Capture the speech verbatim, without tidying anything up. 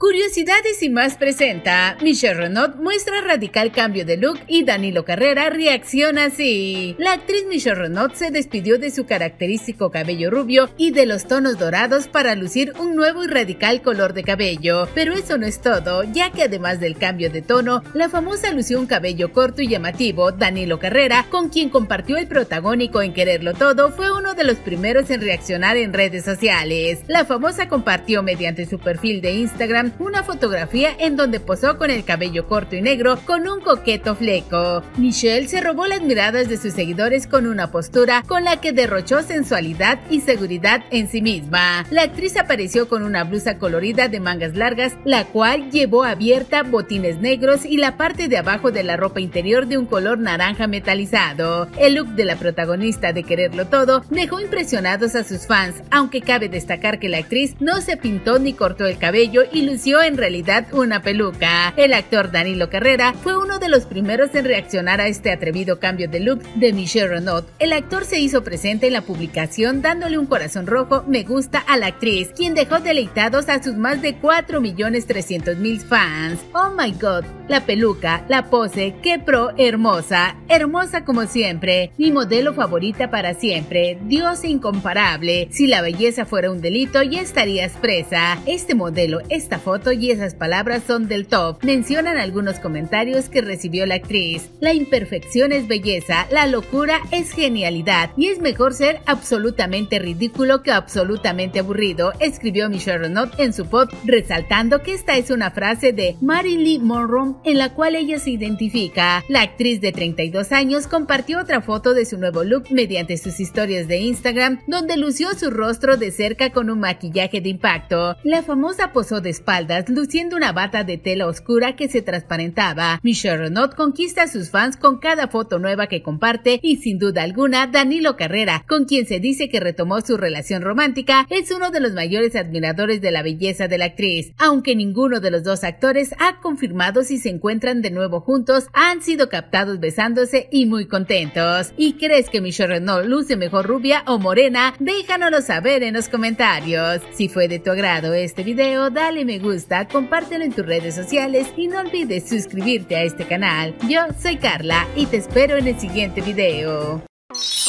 Curiosidades y más presenta. Michelle Renaud muestra radical cambio de look y Danilo Carrera reacciona así. La actriz Michelle Renaud se despidió de su característico cabello rubio y de los tonos dorados para lucir un nuevo y radical color de cabello. Pero eso no es todo, ya que además del cambio de tono, la famosa lució un cabello corto y llamativo. Danilo Carrera, con quien compartió el protagónico en Quererlo Todo, fue uno de los primeros en reaccionar en redes sociales. La famosa compartió mediante su perfil de Instagram una fotografía en donde posó con el cabello corto y negro con un coqueto fleco. Michelle se robó las miradas de sus seguidores con una postura con la que derrochó sensualidad y seguridad en sí misma. La actriz apareció con una blusa colorida de mangas largas, la cual llevó abierta, botines negros y la parte de abajo de la ropa interior de un color naranja metalizado. El look de la protagonista de Quererlo Todo dejó impresionados a sus fans, aunque cabe destacar que la actriz no se pintó ni cortó el cabello y lució en realidad una peluca. El actor Danilo Carrera fue uno de los primeros en reaccionar a este atrevido cambio de look de Michelle Renaud. El actor se hizo presente en la publicación dándole un corazón rojo me gusta a la actriz, quien dejó deleitados a sus más de cuatro millones trescientos mil fans. Oh my god, la peluca, la pose, qué pro hermosa, hermosa como siempre, mi modelo favorita para siempre, diosa incomparable, si la belleza fuera un delito ya estarías presa. Este modelo, esta foto y esas palabras son del top, mencionan algunos comentarios que recibió la actriz. La imperfección es belleza, la locura es genialidad y es mejor ser absolutamente ridículo que absolutamente aburrido, escribió Michelle Renaud en su post, resaltando que esta es una frase de Marilyn Monroe en la cual ella se identifica. La actriz de treinta y dos años compartió otra foto de su nuevo look mediante sus historias de Instagram, donde lució su rostro de cerca con un maquillaje de impacto. La famosa posó de espaldas, luciendo una bata de tela oscura que se transparentaba. Michelle Renaud conquista a sus fans con cada foto nueva que comparte y sin duda alguna Danilo Carrera, con quien se dice que retomó su relación romántica, es uno de los mayores admiradores de la belleza de la actriz. Aunque ninguno de los dos actores ha confirmado si se encuentran de nuevo juntos, han sido captados besándose y muy contentos. ¿Y crees que Michelle Renaud luce mejor rubia o morena? Déjanoslo saber en los comentarios. Si fue de tu agrado este video, dale me gusta, compártelo en tus redes sociales y no olvides suscribirte a este canal. Yo soy Carla y te espero en el siguiente video.